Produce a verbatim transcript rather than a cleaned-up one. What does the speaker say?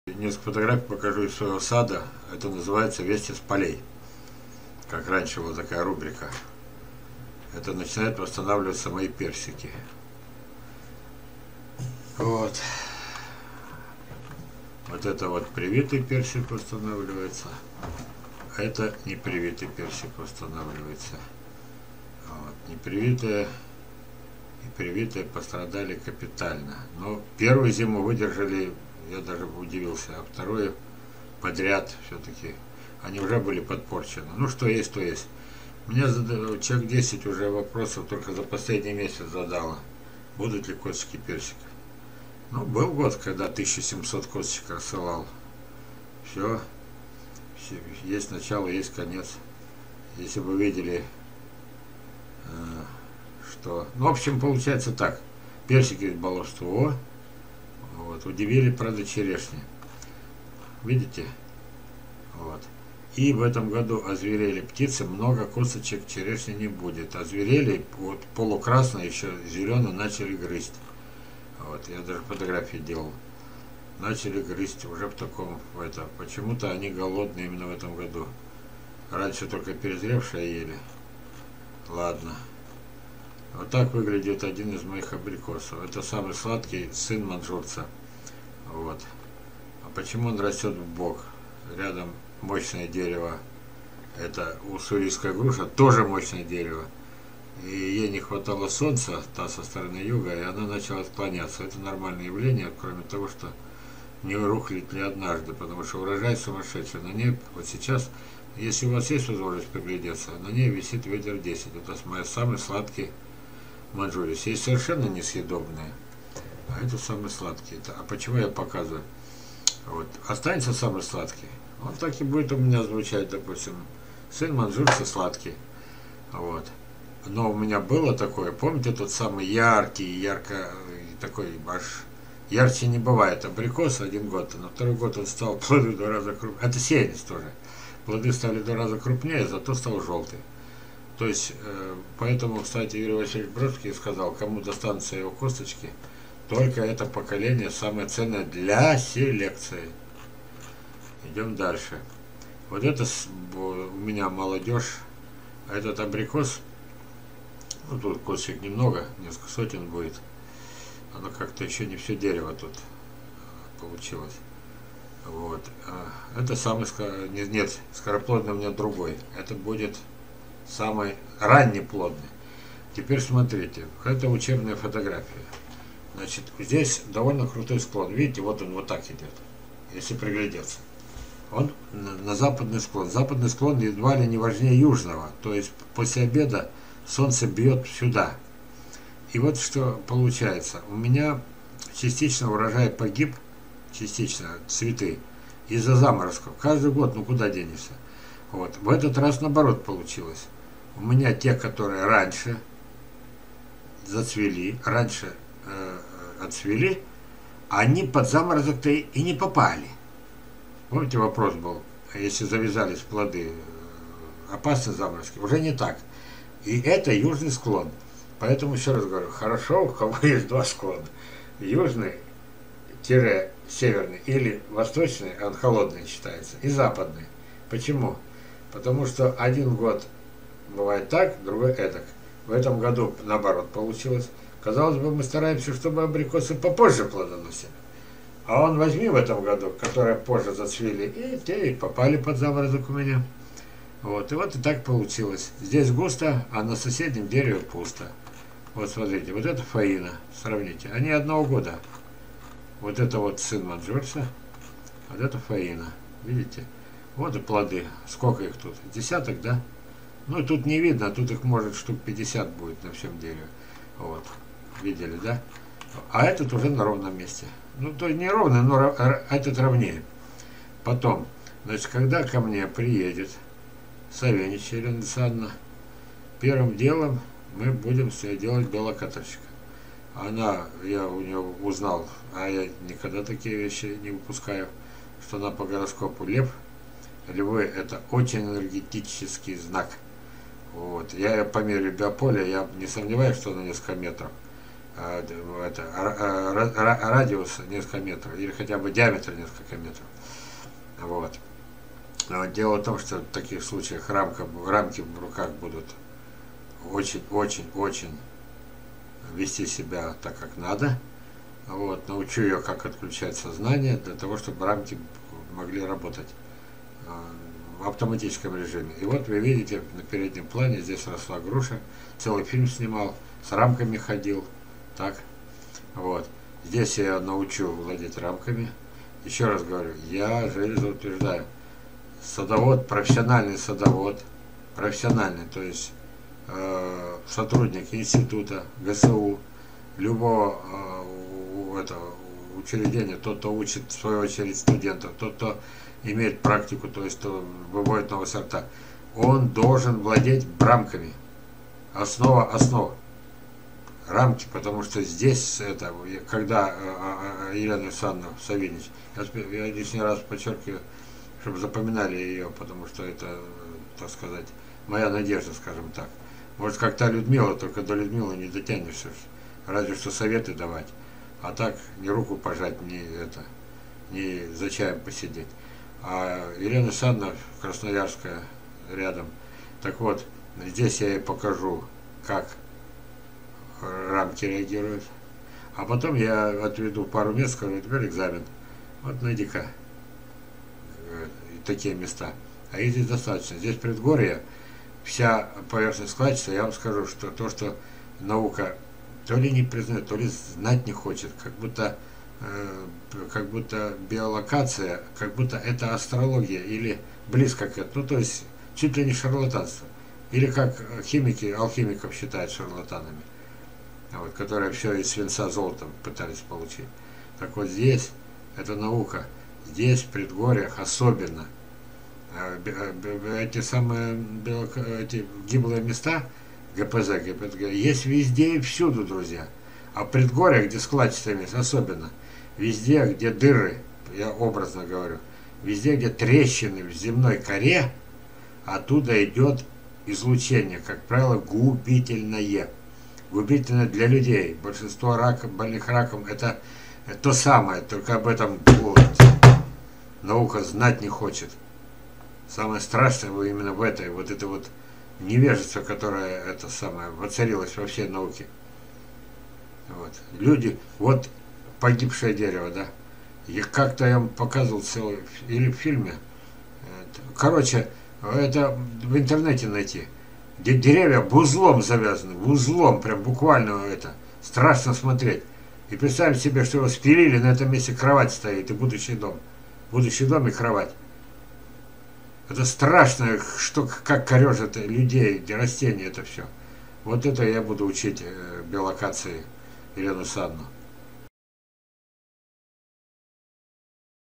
Несколько фотографий покажу из своего сада. Это называется «Вести с полей». Как раньше была такая рубрика. Это начинает восстанавливаться мои персики. Вот. Вот это вот привитый персик восстанавливается. А это непривитый персик восстанавливается. Вот. Непривитые и привитые пострадали капитально. Но первую зиму выдержали, я даже удивился, а вторую подряд все-таки они уже были подпорчены. Ну что есть, то есть. Мне человек десять уже вопросов только за последний месяц задало, будут ли косточки персика. Ну, был год, когда тысяча семьсот косточек рассылал. Все, есть начало, есть конец. Если бы вы видели, что... Ну, в общем, получается так. Персики из баловства. Вот, удивили, правда, черешни. Видите? Вот. И в этом году озверели птицы, много косточек черешни не будет. Озверели, вот полукрасные, еще зеленые, начали грызть. Вот, я даже фотографии делал. Начали грызть уже в таком, в это. Почему-то они голодные именно в этом году. Раньше только перезревшие ели. Ладно. Вот так выглядит один из моих абрикосов. Это самый сладкий, сын манжурца. Вот. А почему он растет в бок? Рядом мощное дерево. Это уссурийская груша, тоже мощное дерево. И ей не хватало солнца, та со стороны юга, и она начала отклоняться. Это нормальное явление, кроме того, что не рухнет ли однажды, потому что урожай сумасшедший. На ней вот сейчас, если у вас есть возможность приглядеться, на ней висит ветер десять. Это мой самый сладкий манжурис. Есть совершенно несъедобные, а это самый сладкий. Это, а почему я показываю? Вот. Останется самый сладкий. Он так и будет у меня звучать, допустим, сын манжурца сладкий. Вот. Но у меня было такое, помните, тот самый яркий, ярко, такой аж ярче не бывает абрикос один год, на второй год он стал плоды в два раза крупнее. Это сеянец тоже. Плоды стали в два раза крупнее, зато стал желтый. То есть, э, поэтому, кстати, Юрий Васильевич Бродский сказал, кому достанутся его косточки, только это поколение самое ценное для селекции. Идем дальше. Вот это у меня молодежь, а этот абрикос, ну тут косточек немного, несколько сотен будет. Оно как-то еще не все дерево тут получилось. Вот. Это самый, нет, скороплодный у меня другой. Это будет самый раннеплодный. Теперь смотрите, это учебная фотография. Значит, здесь довольно крутой склон. Видите, вот он вот так идет, если приглядеться. Он на, на западный склон. Западный склон едва ли не важнее южного. То есть после обеда солнце бьет сюда. И вот что получается. У меня частично урожай погиб, частично цветы, из-за заморозков. Каждый год, ну куда денешься. Вот. В этот раз наоборот получилось. У меня те, которые раньше зацвели, раньше э, отцвели, они под заморозок-то и не попали. Помните, вопрос был, если завязались плоды, опасны заморозки? Уже не так. И это южный склон. Поэтому еще раз говорю, хорошо, у кого есть два склона. Южный-северный или восточный, он холодный считается, и западный. Почему? Потому что один год бывает так, другой эдак. В этом году наоборот получилось. Казалось бы, мы стараемся, чтобы абрикосы попозже плодоносили. А он возьми в этом году, которые позже зацвели, и те и попали под заморозок у меня. Вот, и вот и так получилось. Здесь густо, а на соседнем дереве пусто. Вот смотрите, вот это фаина, сравните. Они одного года. Вот это вот сын манжурца, вот это фаина. Видите? Вот и плоды. Сколько их тут? Десяток, да? Ну, тут не видно, тут их может штук пятьдесят будет на всем дереве. Вот. Видели, да? А этот уже на ровном месте. Ну, то не ровно, но этот ровнее. Потом, значит, когда ко мне приедет Савенич Елена Александровна, первым делом мы будем все делать белокаторщика. Она, я у нее узнал, а я никогда такие вещи не выпускаю, что она по гороскопу лев. Львы — это очень энергетический знак. Вот. Я по мере биополя, я не сомневаюсь, что на несколько метров. э, это, э, радиус несколько метров, или хотя бы диаметр несколько метров. Вот. Но дело в том, что в таких случаях рамка, рамки в руках будут очень-очень-очень вести себя так, как надо. Вот. Научу ее, как отключать сознание, для того, чтобы рамки могли работать в автоматическом режиме. И вот вы видите, на переднем плане здесь росла груша, целый фильм снимал, с рамками ходил, так, вот. Здесь я научу владеть рамками. Еще раз говорю, я железо утверждаю, садовод, профессиональный садовод, профессиональный, то есть э, сотрудник института, ГСУ, любого э, этого учреждения, тот, кто учит в свою очередь студентов, тот, кто имеет практику, то есть кто выводит нового сорта, он должен владеть рамками. Основа основ. Рамки, потому что здесь, это, когда Елена Александровна Савинич, я лишний раз подчеркиваю, чтобы запоминали ее, потому что это, так сказать, моя надежда, скажем так. Может, как та Людмила, только до Людмилы не дотянешься, разве что советы давать, а так ни руку пожать, ни это, ни за чаем посидеть. А Елена Александровна Красноярская рядом. Так вот, здесь я ей покажу, как рамки реагируют. А потом я отведу пару мест, скажу, теперь экзамен. Вот найди-ка такие места. А их здесь достаточно. Здесь предгорье, вся поверхность складчатая, я вам скажу, что то, что наука то ли не признает, то ли знать не хочет, как будто, э, как будто биолокация, как будто это астрология или близко к этому, ну то есть чуть ли не шарлатанство. Или как химики, алхимиков считают шарлатанами, вот, которые все из свинца золотом пытались получить. Так вот здесь, это наука, здесь, в предгорьях особенно, эти самые эти гиблые места, ГПЗ, ГПЗ, есть везде и всюду, друзья. А в предгорьях, где складчатое место, особенно, везде, где дыры, я образно говорю, везде, где трещины в земной коре, оттуда идет излучение, как правило, губительное. Губительное для людей. Большинство раков, больных раком, это, это то самое, только об этом вот, наука знать не хочет. Самое страшное именно в этой, вот это вот невежество, которое это самое воцарилось во всей науке. Вот. Люди, вот погибшее дерево, да. И как-то я вам показывал целый, или в фильме. Короче, это в интернете найти. Где деревья узлом завязаны, узлом, прям буквально это. Страшно смотреть. И представим себе, что его спилили, на этом месте кровать стоит, и будущий дом. Будущий дом и кровать. Это страшно, что, как корежат людей, растения, это все. Вот это я буду учить э, биолокации Елену Александровну.